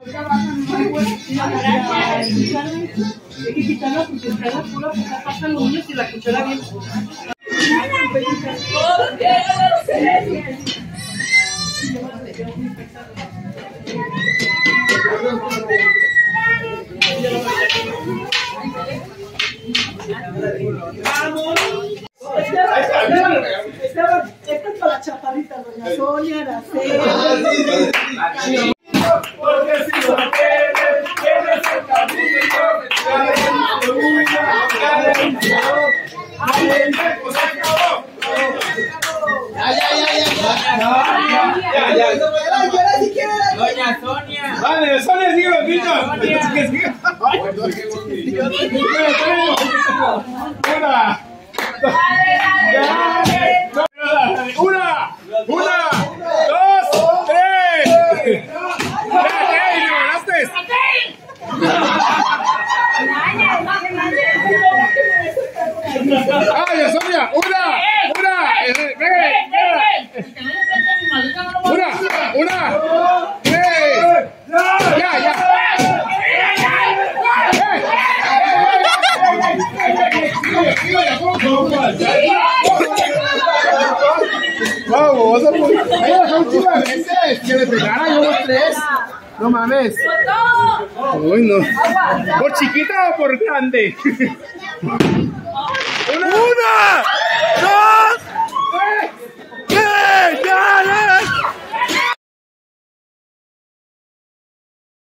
Hay que quitarla porque está la pura, porque pasan los niños y la cuchara bien. ¡Vamos! Esta es para la chaparrita, doña Sonia, Araceli. Porque si lo tienes el camino, Doña Sonia. Vale, Sonia sigue, niños. Una, dos, tres. ¡Ay, Sonia! ¡Una! ¡Tres! ¡Ya! Vamos, vas a poner. Ahí las últimas veces que le pegara yo los tres. No mames. Uy, no. ¿Por chiquita o por grande? ¡Una! ¡Dos!